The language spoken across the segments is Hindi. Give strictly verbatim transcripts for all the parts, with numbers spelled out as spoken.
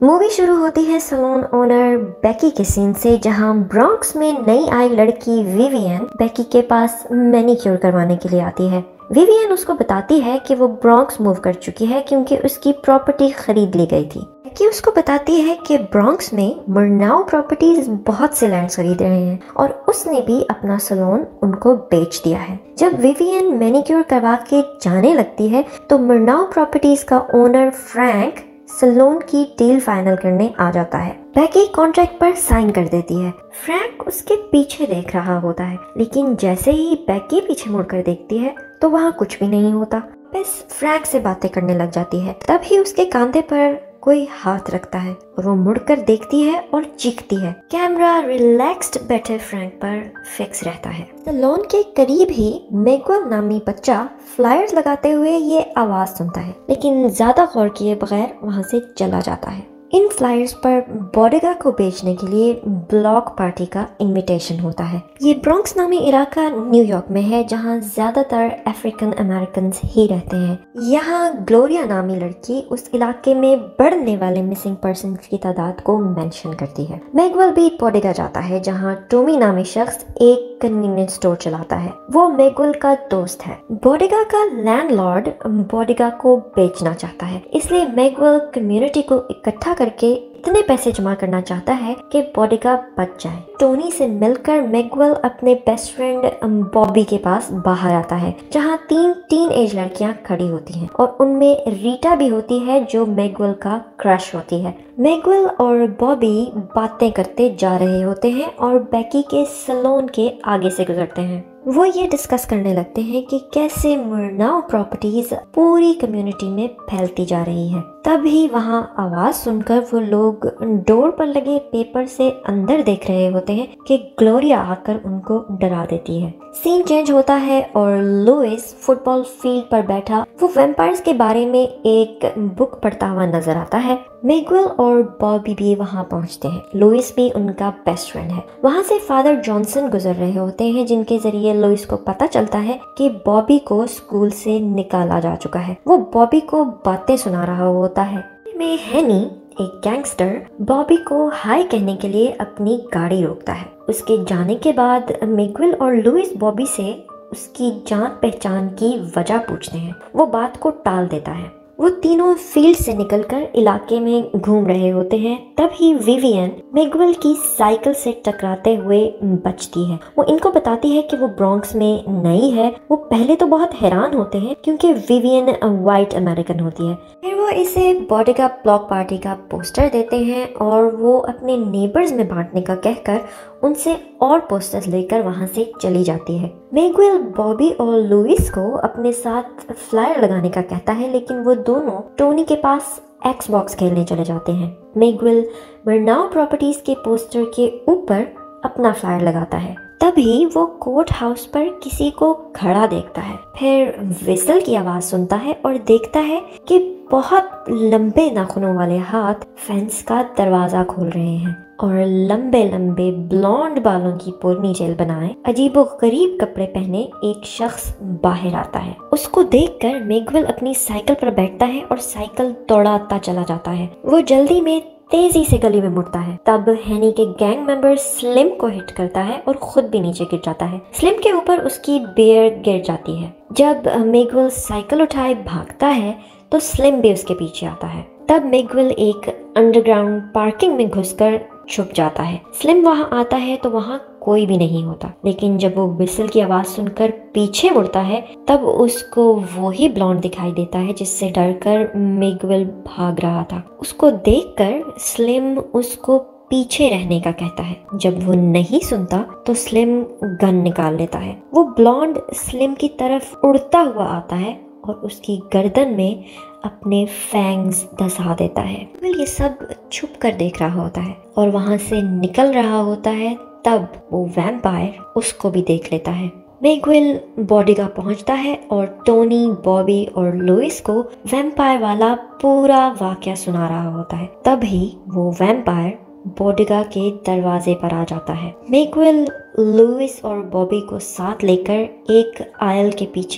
मूवी शुरू होती है सैलून ओनर बेकी के सीन से, जहां ब्रॉन्क्स में नई आई लड़की विवियन बेकी के पास मैनिक्योर करवाने के लिए आती है। विवियन उसको बताती है कि वो ब्रॉन्क्स मूव कर चुकी है क्योंकि उसकी प्रॉपर्टी खरीद ली गई थी। बेकी उसको बताती है कि ब्रॉन्क्स में मरनाओ प्रॉपर्टीज बहुत से लैंड खरीद रहे हैं और उसने भी अपना सैलून उनको बेच दिया है। जब विवियन मैनिक्योर करवा के जाने लगती है तो मरनाओ प्रॉपर्टीज का ओनर फ्रैंक सैलून की डील फाइनल करने आ जाता है। बेकी कॉन्ट्रैक्ट पर साइन कर देती है। फ्रैंक उसके पीछे देख रहा होता है, लेकिन जैसे ही बेकी पीछे मुड़कर देखती है तो वहाँ कुछ भी नहीं होता। बस फ्रैंक से बातें करने लग जाती है। तभी उसके कंधे पर कोई हाथ रखता है और वो मुड़कर देखती है और चीखती है। कैमरा रिलैक्स्ड बैठे फ्रैंक पर फिक्स रहता है। सैलून के करीब ही मैगुएल नामी बच्चा फ्लायर्स लगाते हुए ये आवाज सुनता है, लेकिन ज्यादा गौर किए बगैर वहां से चला जाता है। इन फ्लायर्स पर बॉडेगा को बेचने के लिए ब्लॉक पार्टी का इनविटेशन होता है। ये ब्रॉन्क्स नामी इलाका न्यूयॉर्क में है, जहाँ ज्यादातर अफ्रीकन अमेरिकन ही रहते हैं। यहाँ ग्लोरिया नामी लड़की उस इलाके में बढ़ने वाले मिसिंग पर्सन की तादाद को मेंशन करती है। मैगुएल भी बॉडेगा जाता है, जहाँ टोमी नामी शख्स एक कन्वीनियंस स्टोर चलाता है। वो मैगुएल का दोस्त है। बॉडेगा का लैंडलॉर्ड बॉडेगा को बेचना चाहता है, इसलिए मैगुएल कम्युनिटी को इकट्ठा करके इतने पैसे जमा करना चाहता है कि बॉडेगा बच जाए। टोनी से मिलकर मैगुएल अपने बेस्ट फ्रेंड बॉबी के पास बाहर आता है, जहां तीन टीन एज लड़कियां खड़ी होती हैं और उनमें रीटा भी होती है जो मैगुएल का क्रश होती है। मैगुएल और बॉबी बातें करते जा रहे होते हैं और बेकी के सैलून के आगे से गुजरते हैं। वो ये डिस्कस करने लगते हैं कि कैसे मरनाओ प्रॉपर्टीज पूरी कम्युनिटी में फैलती जा रही है। तभी वहाँ आवाज सुनकर वो लोग डोर पर लगे पेपर से अंदर देख रहे होते हैं कि ग्लोरिया आकर उनको डरा देती है। सीन चेंज होता है और लुइस फुटबॉल फील्ड पर बैठा वो वैम्पायर्स के बारे में एक बुक पढ़ता हुआ नजर आता है। मैगुएल और बॉबी भी वहाँ पहुँचते हैं। लुइस भी उनका बेस्ट फ्रेंड है। वहाँ से फादर जॉनसन गुजर रहे होते हैं, जिनके जरिए लुइस को पता चलता है कि बॉबी को स्कूल से निकाला जा चुका है। वो बॉबी को बातें सुना रहा होता है। में हैनी एक गैंगस्टर बॉबी को हाय कहने के लिए अपनी गाड़ी रोकता है। उसके जाने के बाद मैगुएल और लुइस बॉबी से उसकी जान पहचान की वजह पूछते हैं। वो बात को टाल देता है। वो तीनों फील्ड से निकलकर इलाके में घूम रहे होते हैं। तभी विवियन मैगुएल की साइकिल से टकराते हुए बचती है। वो इनको बताती है कि वो ब्रॉन्क्स में नई है। वो पहले तो बहुत हैरान होते हैं क्योंकि विवियन वाइट अमेरिकन होती है। फिर वो इसे बॉडेगा ब्लॉक पार्टी का पोस्टर देते हैं और वो अपने नेबर्स में बांटने का कहकर उनसे और पोस्टर्स लेकर वहां से चली जाती है। मैगुएल बॉबी और लुइस को अपने साथ फ्लायर लगाने का कहता है, लेकिन वो दोनों टोनी के पास एक्सबॉक्स खेलने चले जाते हैं। मैगुएल मरनाओ प्रॉपर्टीज के पोस्टर के ऊपर अपना फ्लायर लगाता है। तभी वो कोर्ट हाउस पर किसी को खड़ा देखता है। फिर विसल की आवाज सुनता है और देखता है कि बहुत लंबे नाखूनों वाले हाथ फेंस का दरवाजा खोल रहे हैं और लंबे लंबे ब्लॉन्ड बालों की पुरनी जेल बनाए अजीबो गरीब कपड़े पहने एक शख्स बाहर आता है। उसको देखकर मैगुएल अपनी साइकिल पर बैठता है और साइकिल दौड़ाता चला जाता है। वो जल्दी में तेजी से गली में मुड़ता है। तब हैनी के गैंग मेंबर स्लिम को हिट करता है और खुद भी नीचे गिर जाता है। स्लिम के ऊपर उसकी बियर गिर जाती है। जब मैगुएल साइकिल उठाए भागता है तो स्लिम भी उसके पीछे आता है। तब मैगुएल एक अंडरग्राउंड पार्किंग में घुसकर छुप जाता है। स्लिम वहां आता है तो वहां कोई भी नहीं होता, लेकिन जब वो विसल की आवाज सुनकर पीछे मुड़ता है तब उसको वही ब्लॉन्ड दिखाई देता है जिससे डरकर मैगुएल भाग रहा था। उसको देखकर स्लिम उसको पीछे रहने का कहता है। जब वो नहीं सुनता तो स्लिम गन निकाल लेता है। वो ब्लॉन्ड स्लिम की तरफ उड़ता हुआ आता है और उसकी गर्दन में अपने फैंग्स धंसा देता है। मैगुएल ये सब छुप कर देख रहा होता है और वहां से निकल रहा होता है। तब वो वैम्पायर उसको भी देख लेता है। मैगुएल बॉडेगा पहुंचता है और टोनी, बॉबी और लुइस को वैम्पायर वाला पूरा वाकया सुना रहा होता है। तभी वो वैम्पायर बॉडेगा के दरवाजे पर आ जाता है। मैगुएल लुइस और बॉबी को साथ लेकर एक आयल के पीछे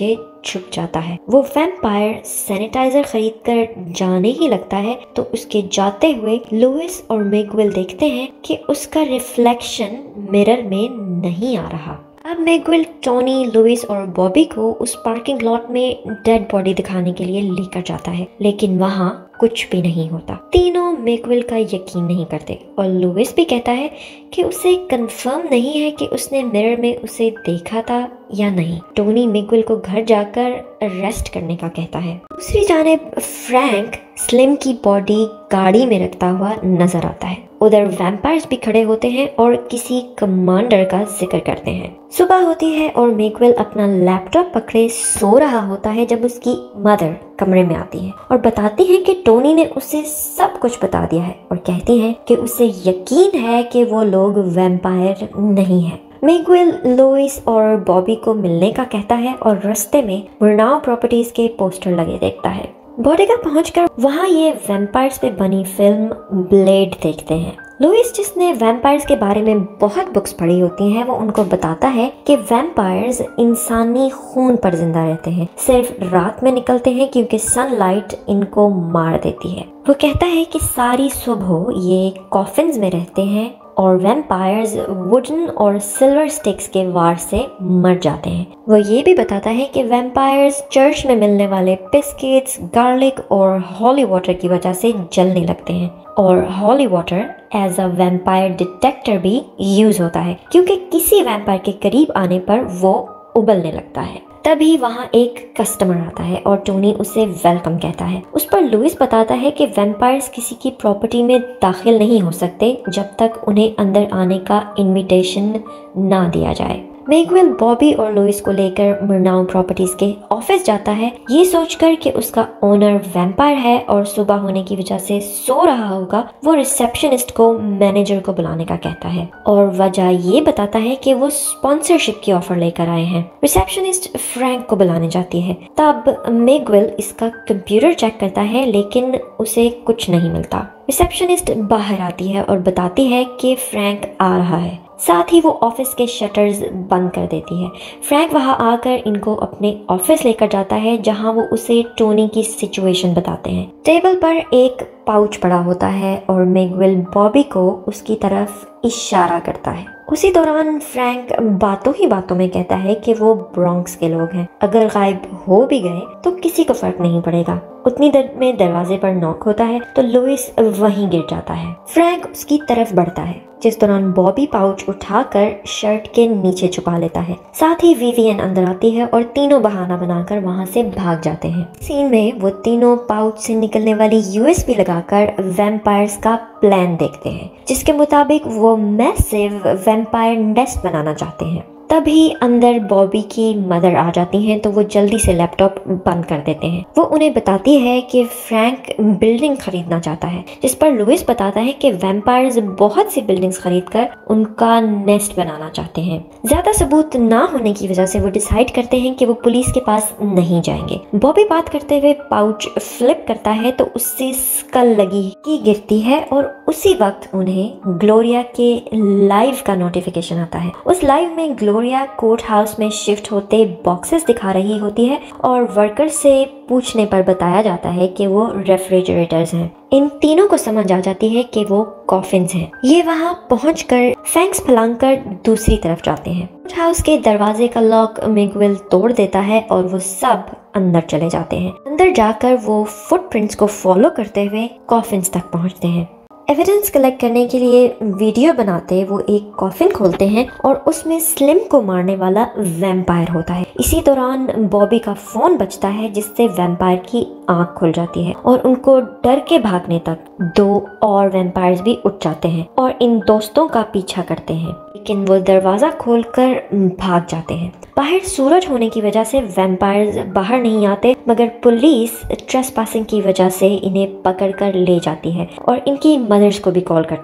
छुप जाता है। वो वैम्पायर सैनिटाइजर खरीद कर जाने ही लगता है तो उसके जाते हुए लुइस और मिगुएल देखते हैं कि उसका रिफ्लेक्शन मिरर में नहीं आ रहा। अब मिगुएल टोनी, लुइस और बॉबी को उस पार्किंग लॉट में डेड बॉडी दिखाने के लिए लेकर जाता है, लेकिन वहाँ कुछ भी नहीं होता। तीनों मिगुएल का यकीन नहीं करते और लुइस भी कहता है कि उसे कंफर्म नहीं है कि उसने मिरर में उसे देखा था या नहीं। टोनी मिगुएल को घर जाकर रेस्ट करने का कहता है। दूसरी जानिब फ्रैंक स्लिम की बॉडी गाड़ी में रखता हुआ नजर आता है। उधर वैम्पायर्स भी खड़े होते हैं और किसी कमांडर का जिक्र करते हैं। सुबह होती है और मिगुएल अपना लैपटॉप पकड़े सो रहा होता है जब उसकी मदर कमरे में आती है और बताती है कि टोनी ने उसे सब कुछ बता दिया है और कहती है कि उसे यकीन है कि वो लोग वैम्पायर नहीं है। मिगुएल लुइस और बॉबी को मिलने का कहता है और रास्ते में मुरनाओ प्रॉपर्टीज के पोस्टर लगे देखता है। बोडेगा पहुंचकर वहां ये वैम्पायर्स पे बनी फिल्म ब्लेड देखते हैं। लुइस, जिसने वैम्पायर्स के बारे में बहुत बुक्स पढ़ी होती हैं, वो उनको बताता है कि वैम्पायर्स इंसानी खून पर जिंदा रहते हैं, सिर्फ रात में निकलते हैं क्योंकि सनलाइट इनको मार देती है। वो कहता है कि सारी सुबह ये कॉफिन्स में रहते हैं और वैम्पायर्स वुडन और सिल्वर स्टिक्स के वार से मर जाते हैं। वो ये भी बताता है कि वैम्पायर्स चर्च में मिलने वाले बिस्किट्स, गार्लिक और हॉली वाटर की वजह से जलने लगते हैं और holy water as a vampire detector भी यूज होता है क्योंकि किसी वैम्पायर के करीब आने पर वो उबलने लगता है। तभी वहाँ एक कस्टमर आता है और टोनी उसे वेलकम कहता है। उस पर लुइस बताता है कि वैम्पायर्स किसी की प्रॉपर्टी में दाखिल नहीं हो सकते जब तक उन्हें अंदर आने का इनविटेशन ना दिया जाए। मिगुएल बॉबी और लुइस को लेकर मुरनाओ प्रॉपर्टीज के ऑफिस जाता है, ये सोचकर कि उसका ओनर वैम्पायर है और सुबह होने की वजह से सो रहा होगा। वो रिसेप्शनिस्ट को मैनेजर को बुलाने का कहता है और वजह ये बताता है कि वो स्पॉन्सरशिप की ऑफर लेकर आए हैं। रिसेप्शनिस्ट फ्रैंक को बुलाने जाती है। तब मिगुएल इसका कंप्यूटर चेक करता है लेकिन उसे कुछ नहीं मिलता। रिसेप्शनिस्ट बाहर आती है और बताती है कि फ्रैंक आ रहा है। साथ ही वो ऑफिस के शटर्स बंद कर देती है। फ्रैंक वहां आकर इनको अपने ऑफिस लेकर जाता है जहां वो उसे टोनी की सिचुएशन बताते हैं। टेबल पर एक पाउच पड़ा होता है और मिगुएल बॉबी को उसकी तरफ इशारा करता है। उसी दौरान फ्रैंक बातों ही बातों में कहता है कि वो ब्रॉन्क्स के लोग हैं, अगर गायब हो भी गए तो किसी को फर्क नहीं पड़ेगा। उतनी देर में दरवाजे पर नॉक होता है तो लुइस वहीं गिर जाता है। फ्रैंक उसकी तरफ बढ़ता है, जिस दौरान बॉबी पाउच उठाकर शर्ट के नीचे छुपा लेता है। साथ ही विवियन अंदर आती है और तीनों बहाना बनाकर वहां से भाग जाते हैं। सीन में वो तीनों पाउच से निकलने वाली यूएसबी लगाकर वैम्पायर्स का प्लान देखते हैं, जिसके मुताबिक वो मैसिव वैम्पायर नेस्ट बनाना चाहते हैं। तभी अंदर बॉबी की मदर आ जाती हैं तो वो जल्दी से लैपटॉप बंद कर देते हैं। वो उन्हें बताती है कि फ्रैंक बिल्डिंग खरीदना चाहता है, जिस पर लुइस बताता है कि वैम्पायर्स बहुत सी बिल्डिंग्स खरीदकर उनका नेस्ट बनाना चाहते हैं। ज्यादा सबूत ना होने की वजह से वो डिसाइड करते हैं कि वो पुलिस के पास नहीं जाएंगे। बॉबी बात करते हुए पाउच फ्लिप करता है तो उससे स्कल लगी की गिरती है और उसी वक्त उन्हें ग्लोरिया के लाइव का नोटिफिकेशन आता है। उस लाइव में ग्लोरिया कोर्ट हाउस में शिफ्ट होते बॉक्सेस दिखा रही होती है और वर्कर से पूछने पर बताया जाता है कि वो रेफ्रिजरेटर्स हैं। इन तीनों को समझ आ जाती है कि वो कॉफिन्स हैं। ये वहां पहुंचकर फैंक्स फैलाकर दूसरी तरफ जाते हैं। कोर्ट हाउस के दरवाजे का लॉक मिगुएल तोड़ देता है और वो सब अंदर चले जाते हैं। अंदर जाकर वो फुटप्रिंट्स को फॉलो करते हुए कॉफिन्स तक पहुंचते हैं। एविडेंस कलेक्ट करने के लिए वीडियो बनाते वो एक कॉफिन खोलते हैं और उसमें स्लिम को मारने वाला वैम्पायर होता है। इसी दौरान बॉबी का फोन बजता है जिससे वैम्पायर की आंख खुल जाती है और उनको डर के भागने तक दो और वैम्पायर्स भी उठ जाते हैं और इन दोस्तों का पीछा करते हैं, लेकिन वो दरवाजा खोलकर भाग जाते हैं। बाहर सूरज होने की वजह से वैम्पायर्स बाहर नहीं आते, मगर पुलिस ट्रेसपासिंग की वजह से इन्हें पकड़कर ले जाती है और इनकी मदर्स को भी कॉल करती है।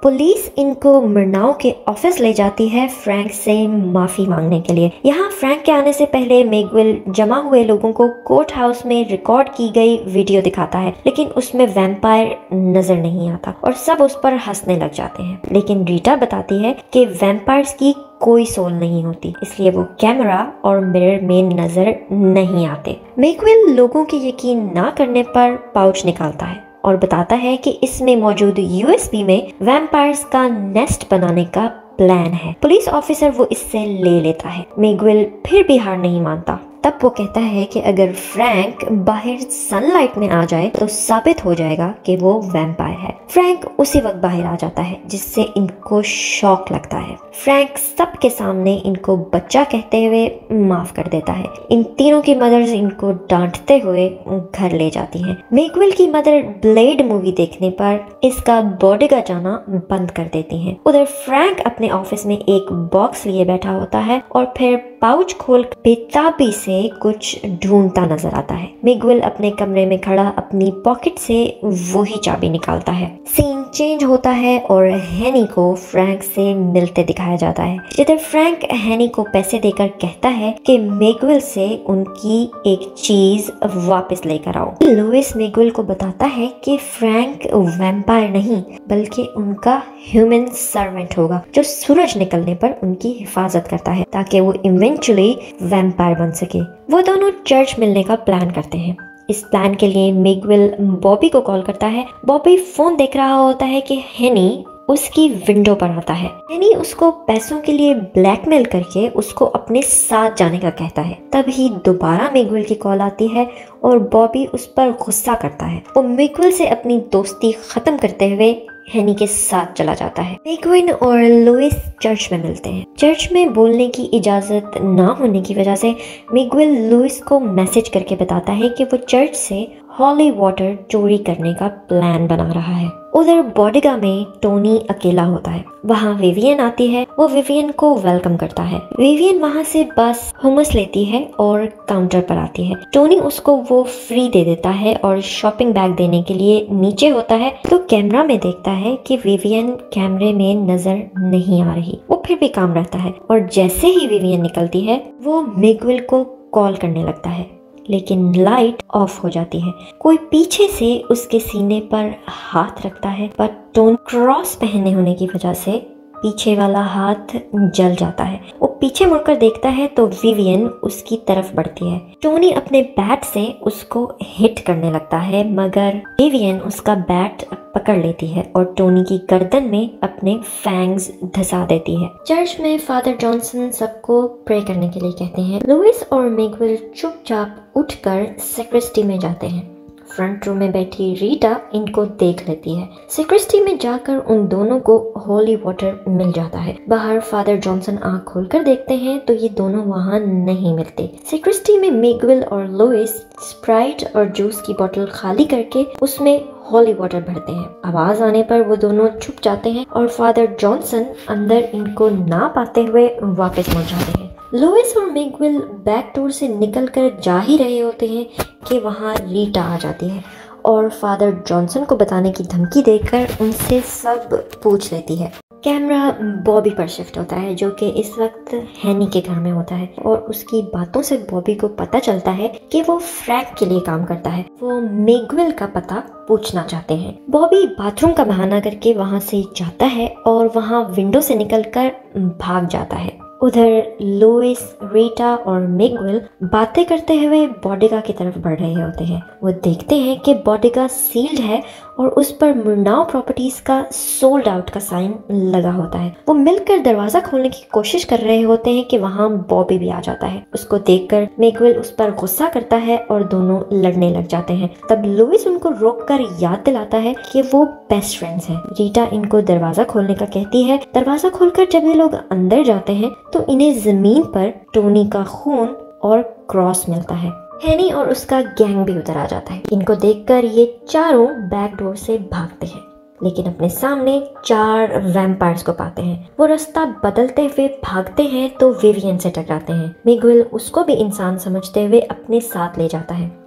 पुलिस इनको मरनाओ के ऑफिस ले जाती है फ्रैंक से माफी मांगने के लिए। यहाँ फ्रैंक के आने से पहले मिगुएल जमा हुए लोगों को कोर्ट हाउस में रिकॉर्ड की गई वीडियो दिखाता है, लेकिन उसमें वैम्पायर नजर नहीं आता और सब उस पर हंसने लग जाते हैं। लेकिन रीटा बताती है कि वैम्पायर्स की कोई सोल नहीं होती, इसलिए वो कैमरा और मिरर में नजर नहीं आते। मिगुएल लोगों के यकीन ना करने पर पाउच निकालता है और बताता है कि इसमें मौजूद यूएसबी में वैम्पायर्स का नेस्ट बनाने का प्लान है। पुलिस ऑफिसर वो इससे ले लेता है। मिगुएल फिर भी हार नहीं मानता। तब वो कहता है कि अगर फ्रैंक बाहर सनलाइट में आ जाए तो साबित हो जाएगा कि वो वैम्पायर है। फ्रैंक उसी वक्त बाहर आ जाता है, जिससे इनको शॉक लगता है। फ्रैंक सबके सामने इनको बच्चा कहते हुए माफ कर देता है। इन तीनों की मदर्स इनको डांटते हुए घर ले जाती हैं। मिगुएल की मदर ब्लेड मूवी देखने पर इसका बॉडीगार्ड जाना बंद कर देती हैं। उधर फ्रैंक अपने ऑफिस में एक बॉक्स लिए बैठा होता है और फिर पाउच खोल बेताबी से कुछ ढूंढता नजर आता है। मिगुएल अपने कमरे में खड़ा अपनी पॉकेट से वही चाबी निकालता है। सीन चेंज होता है और हैनी को फ्रैंक से मिलते दिखाया जाता है, जिधर फ्रैंक हैनी को पैसे देकर कहता है कि मिगुएल से उनकी एक चीज वापस लेकर आओ। लुइस मिगुएल को बताता है कि फ्रैंक वैम्पायर नहीं बल्कि उनका ह्यूमन सर्वेंट होगा, जो सूरज निकलने पर उनकी हिफाजत करता है ताकि वो इवेंचुअली वैम्पायर बन सके। वो दोनों चर्च मिलने का प्लान करते हैं। इस प्लान के लिए मिगुएल बॉबी को कॉल करता है। बॉबी फोन देख रहा होता है कि हैनी उसकी विंडो पर आता है। हैनी उसको पैसों के लिए ब्लैकमेल करके उसको अपने साथ जाने का कहता है। तभी दोबारा मिगुएल की कॉल आती है और बॉबी उस पर गुस्सा करता है। वो मिगुएल से अपनी दोस्ती खत्म करते हुए हैनी के साथ चला जाता है। मिगुएल और लुइस चर्च में मिलते हैं। चर्च में बोलने की इजाजत ना होने की वजह से मिगुएल लुइस को मैसेज करके बताता है कि वो चर्च से हॉली वाटर चोरी करने का प्लान बना रहा है। उधर बॉडीगा में टोनी अकेला होता है। वहाँ विवियन आती है। वो विवियन को वेलकम करता है। विवियन वहाँ से बस हुमस लेती है और काउंटर पर आती है। टोनी उसको वो फ्री दे देता है और शॉपिंग बैग देने के लिए नीचे होता है तो कैमरा में देखता है कि विवियन कैमरे में नजर नहीं आ रही। वो फिर भी काम रहता है और जैसे ही विवियन निकलती है वो मिगुएल को कॉल करने लगता है, लेकिन लाइट ऑफ हो जाती है। कोई पीछे से उसके सीने पर हाथ रखता है, पर टोनी क्रॉस पहने होने की वजह से पीछे वाला हाथ जल जाता है। वो पीछे मुड़कर देखता है तो विवियन उसकी तरफ बढ़ती है। टोनी अपने बैट से उसको हिट करने लगता है, मगर विवियन उसका बैट पकड़ लेती है और टोनी की गर्दन में अपने फैंग्स धंसा देती है। चर्च में फादर जॉनसन सबको प्रे करने के लिए कहते हैं। लुइस और मिगुएल चुपचाप उठकर सेक्रेस्टी में जाते हैं। फ्रंट रूम में बैठी रीटा इनको देख लेती है। सेक्रेस्टी में जाकर उन दोनों को होली वाटर मिल जाता है। बाहर फादर जॉनसन आंख खोलकर देखते हैं तो ये दोनों वहाँ नहीं मिलते। सेक्रेस्टी में मिगुएल और लुइस स्प्राइट और जूस की बोतल खाली करके उसमें होली वाटर भरते हैं। आवाज आने पर वो दोनों छुप जाते हैं और फादर जॉनसन अंदर इनको ना पाते हुए वापस मुड़ जाते हैं। लुइस और मिगुएल बैक डोर से निकलकर जा ही रहे होते हैं कि वहाँ रीटा आ जाती है और फादर जॉनसन को बताने की धमकी देकर उनसे सब पूछ लेती है। कैमरा बॉबी पर शिफ्ट होता है, जो कि इस वक्त हैनी के घर में होता है और उसकी बातों से बॉबी को पता चलता है कि वो फ्रैंक के लिए काम करता है। वो मिगुएल का पता पूछना चाहते हैं। बॉबी बाथरूम का बहाना करके वहाँ से जाता है और वहाँ विंडो से निकलकर भाग जाता है। उधर लुइस, रीटा और मिगुएल बातें करते हुए बॉडीगा की तरफ बढ़ रहे होते हैं। वो देखते हैं कि बॉडीगा सील्ड है और उस पर मुरनाओ प्रॉपर्टीज का सोल्ड आउट का साइन लगा होता है। वो मिलकर दरवाजा खोलने की कोशिश कर रहे होते हैं कि वहाँ बॉबी भी आ जाता है। उसको देखकर मिगुएल उस पर गुस्सा करता है और दोनों लड़ने लग जाते हैं। तब लुइस उनको रोककर याद दिलाता है कि वो बेस्ट फ्रेंड्स हैं। रीटा इनको दरवाजा खोलने का कहती है। दरवाजा खोलकर जब ये लोग अंदर जाते हैं तो इन्हें जमीन पर टोनी का खून और क्रॉस मिलता है। हैनी और उसका गैंग भी उधर आ जाता है। इनको देखकर ये चारों बैक डोर से भागते हैं, लेकिन अपने सामने चार वैम्पायर्स को पाते हैं। वो रास्ता बदलते हुए भागते हैं तो विवियन से टकराते हैं। मिगुएल उसको भी इंसान समझते हुए अपने साथ ले जाता है।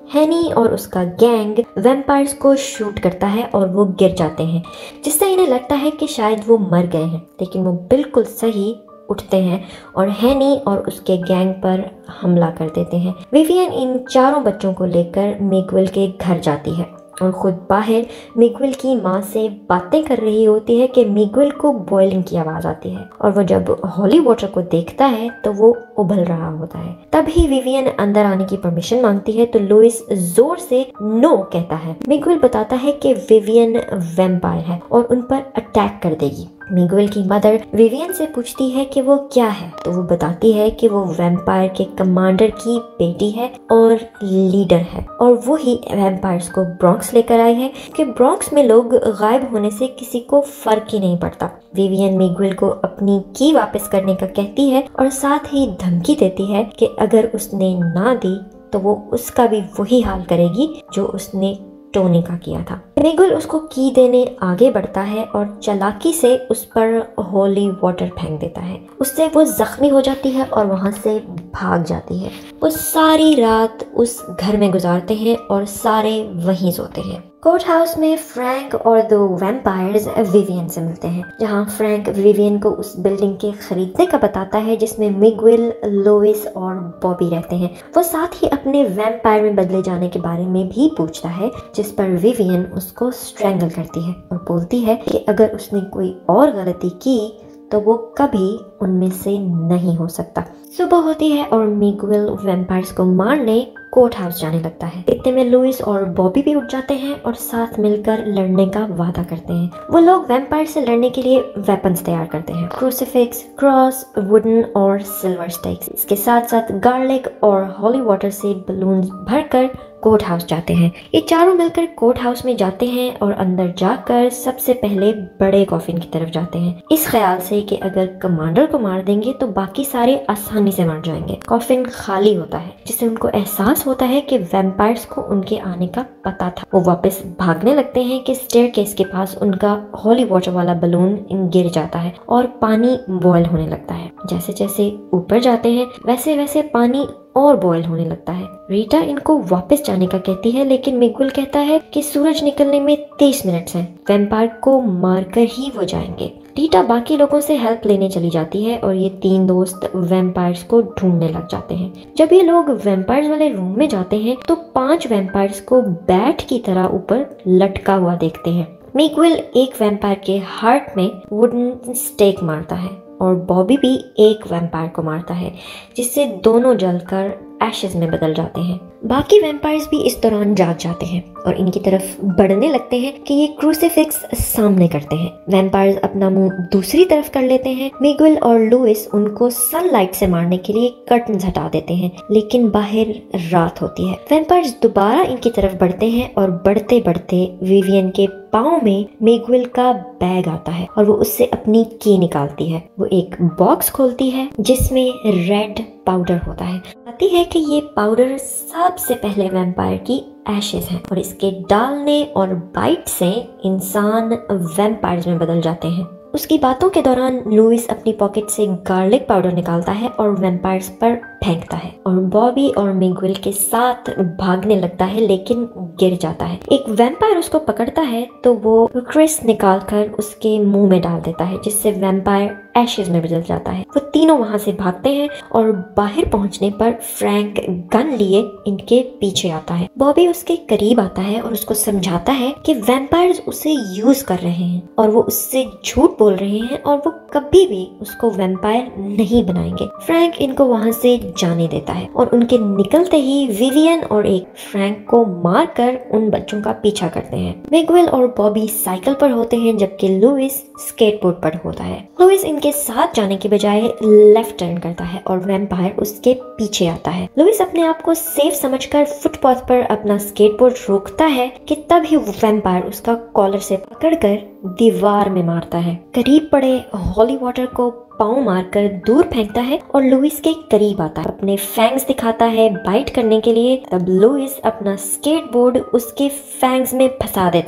हैनी और उसका गैंग वैम्पायर्स को शूट करता है और वो गिर जाते हैं, जिससे इन्हें लगता है कि शायद वो मर गए हैं, लेकिन वो बिल्कुल सही उठते हैं और हैनी और उसके गैंग पर हमला कर देते हैं। विवियन इन चारों बच्चों को लेकर मिगुएल के घर जाती है और खुद बाहर मिगुएल की माँ से बातें कर रही होती है कि मिगुएल को बॉइलिंग की आवाज़ आती है और वो जब हॉली वॉटर को देखता है तो वो उबल रहा होता है। तभी विवियन अंदर आने की परमिशन मांगती है तो लुइस जोर से नो कहता है। मिगुएल बताता है कि विवियन वैम्पायर है और उन पर अटैक कर देगी। मिगुएल की मदर विवियन से पूछती है कि वो क्या है, तो वो बताती है कि वो वैम्पायर के कमांडर की बेटी है और लीडर है और वो ही वैम्पायर्स को ब्रॉन्क्स लेकर आई है कि ब्रॉन्क्स में लोग गायब होने से किसी को फर्क ही नहीं पड़ता। विवियन मिगुएल को अपनी की वापस करने का कहती है और साथ ही धमकी देती है कि अगर उसने ना दी तो वो उसका भी वही हाल करेगी जो उसने टोनी का किया था। मिगुएल उसको की देने आगे बढ़ता है और चालाकी से उस पर होली वाटर फेंक देता है। उससे वो जख्मी हो जाती है और वहाँ से भाग जाती है। वो सारी रात उस घर में गुजारते हैं और सारे वहीं सोते हैं। कोर्ट हाउस में फ्रैंक और दो वैम्पायर्स विवियन से मिलते हैं, जहां फ्रैंक विवियन को उस बिल्डिंग के खरीदने का बताता है जिसमें मिगुएल, लुइस और बॉबी रहते हैं। वो साथ ही अपने वैम्पायर में बदले जाने के बारे में भी पूछता है, जिस पर विवियन उसको स्ट्रैंगल करती है और बोलती है कि अगर उसने कोई और गलती की तो वो कभी उनमें से नहीं हो सकता। सुबह होती है और मिगुएल वैम्पायर्स को मारने कोर्ट हाउस जाने लगता है। इतने में लुइस और बॉबी भी उठ जाते हैं और साथ मिलकर लड़ने का वादा करते हैं। वो लोग वैम्पायर से लड़ने के लिए वेपन्स तैयार करते हैं, क्रूसिफिक्स, क्रॉस, वुडन और सिल्वर स्टिक्स। इसके साथ साथ गार्लिक और हॉली वाटर से बलून भरकर कोर्ट हाउस जाते हैं। ये चारों मिलकर कोर्ट हाउस में जाते हैं और अंदर जाकर सबसे पहले बड़े कॉफिन की तरफ जाते हैं, इस ख्याल से कि अगर कमांडर को मार देंगे तो बाकी सारे आसानी से मर जाएंगे। कॉफिन खाली होता है, जिससे उनको एहसास होता है कि वैम्पायर्स को उनके आने का पता था। वो वापस भागने लगते हैं कि स्टेयरकेस के पास उनका हॉली वाटर वाला बलून गिर जाता है और पानी बॉयल होने लगता है। जैसे जैसे ऊपर जाते हैं वैसे वैसे पानी और बॉयल होने लगता है। रीटा इनको वापस जाने का कहती है, लेकिन मिगुएल कहता है कि सूरज निकलने में तीस मिनट हैं, वैम्पायर को मारकर ही वो जाएंगे। रीटा बाकी लोगों से हेल्प लेने चली जाती है और ये तीन दोस्त वैम्पायर्स को ढूंढने लग जाते हैं। जब ये लोग वैम्पायर्स वाले रूम में जाते हैं तो पांच वैम्पायर्स को बैट की तरह ऊपर लटका हुआ देखते हैं। मिगुएल एक वैम्पायर के हार्ट में वुडन स्टेक मारता है और बॉबी भी एक वैम्पायर को मारता है, जिससे दोनों जलकर एशेज में बदल जाते हैं। बाकी वैम्पायर्स भी इस दौरान जाग जाते हैं और इनकी तरफ बढ़ने लगते हैं कि ये क्रूसिफिक्स सामने करते हैं। वैम्पायर्स अपना मुंह दूसरी तरफ कर लेते हैं। मिगुएल और लुइस उनको सनलाइट से मारने के लिए कर्टन्स हटा देते हैं, लेकिन बाहर रात होती है। वैम्पायर्स दोबारा इनकी तरफ बढ़ते हैं और बढ़ते बढ़ते विवियन के पाँव में मिगुएल का बैग आता है और वो उससे अपनी की निकालती है। वो एक बॉक्स खोलती है जिसमें रेड पाउडर होता है। बताती है कि ये पाउडर सबसे पहले वैम्पायर की एशेज हैं और इसके डालने और बाइट से इंसान वैम्पायर्स में बदल जाते हैं। उसकी बातों के दौरान लुइस अपनी पॉकेट से गार्लिक पाउडर निकालता है और वैम्पायर्स पर फेंकता है और बॉबी और मिगुएल के साथ भागने लगता है, लेकिन गिर जाता है। एक वैम्पायर उसको पकड़ता है तो वो क्रिस निकालकर उसके मुंह में डाल देता है, जिससे वैम्पायर एशेज में बदल जाता है। वो तीनों वहां से भागते हैं और बाहर पहुंचने पर फ्रैंक गन लिए इनके पीछे आता है। बॉबी उसके करीब आता है और उसको समझाता है कि वैम्पायर्स उसे यूज कर रहे हैं और वो उससे झूठ बोल रहे हैं और वो कभी भी उसको वैम्पायर नहीं बनाएंगे। फ्रैंक इनको वहां से जाने देता है और उनके निकलते ही विवियन और एक फ्रैंक को मारकर उन बच्चों का पीछा करते हैं। मिगुएल और बॉबी साइकिल पर होते हैं जबकि लुइस स्केटबोर्ड पर होता है। लुइस इनके साथ जाने के बजाय लेफ्ट टर्न करता है और वैम्पायर उसके पीछे आता है। लुइस अपने आप को सेफ समझकर फुटपाथ पर अपना स्केटबोर्ड रोकता है कि तभी वैम्पायर उसका कॉलर से पकड़कर दीवार में मारता है। करीब पड़े हॉली वाटर को पाँव मारकर दूर फेंकता है और लुइस के करीब आता है, अपने फैंग्स दिखाता है बाइट करने के लिए। तब लुइस अपना स्केटबोर्ड उसके फैंग्स में फंसा देता है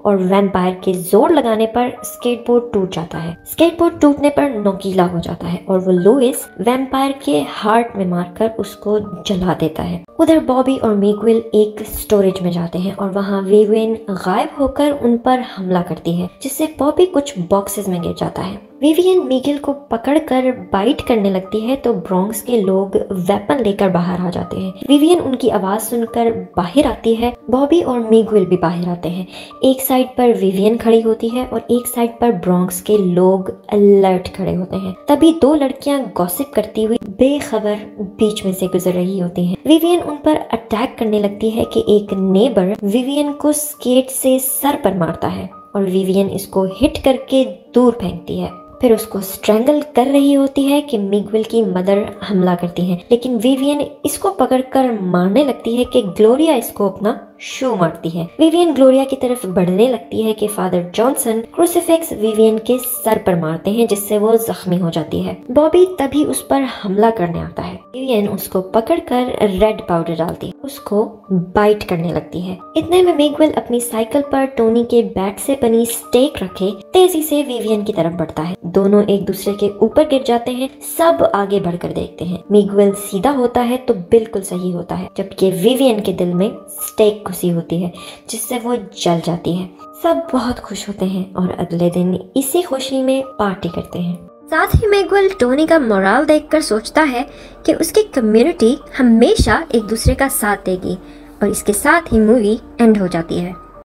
और वैम्पायर के जोर लगाने पर स्केटबोर्ड टूट जाता है। स्केटबोर्ड टूटने पर नोकीला हो जाता है और वो लुइस वैम्पायर के हार्ट में मारकर उसको जला देता है। उधर बॉबी और मिगुएल एक स्टोरेज में जाते हैं और वहाँ विवियन गायब होकर उन पर हमला करती है, जिससे बॉबी कुछ बॉक्सेस में गिर जाता है। विवियन मिगुएल को पकड़कर बाइट करने लगती है तो ब्रॉन्क्स के लोग वेपन लेकर बाहर आ जाते हैं। विवियन उनकी आवाज सुनकर बाहर आती है। बॉबी और मिगुएल भी बाहर आते हैं। एक साइड पर विवियन खड़ी होती है और एक साइड पर ब्रॉन्क्स के लोग अलर्ट खड़े होते हैं। तभी दो लड़कियां गॉसिप करती हुई बेखबर बीच में से गुजर रही होती हैं। विवियन उन पर अटैक करने लगती है कि एक नेबर विवियन को स्केट से सर पर मारता है और विवियन इसको हिट करके दूर फेंकती है। फिर उसको स्ट्रैंगल कर रही होती है कि मिगुएल की मदर हमला करती है, लेकिन विवियन इसको पकड़कर मारने लगती है कि ग्लोरिया इसको अपना शू मारती है। विवियन ग्लोरिया की तरफ बढ़ने लगती है कि फादर जॉनसन क्रूसीफिक्स विवियन के सर पर मारते हैं, जिससे वो जख्मी हो जाती है। बॉबी तभी उस पर हमला करने आता है। विवियन उसको पकड़कर रेड पाउडर डालती है, उसको बाइट करने लगती है। इतने में मिगुएल अपनी साइकिल पर टोनी के बैट से बनी स्टेक रखे तेजी से विवियन की तरफ बढ़ता है। दोनों एक दूसरे के ऊपर गिर जाते हैं। सब आगे बढ़कर देखते हैं। मिगुएल सीधा होता है तो बिल्कुल सही होता है, जबकि विवियन के दिल में स्टेक घुसी होती है, जिससे वो जल जाती है। सब बहुत खुश होते हैं और अगले दिन इसी खुशी में पार्टी करते हैं। साथ ही मिगुएल टोनी का मोरल देखकर सोचता है कि उसकी कम्युनिटी हमेशा एक दूसरे का साथ देगी और इसके साथ ही मूवी एंड हो जाती है।